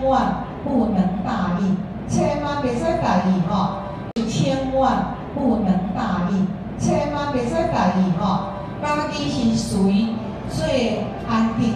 万不能大意，千万袂使介意吼，千万不能大意，千万袂使介意吼。家己是属于最安定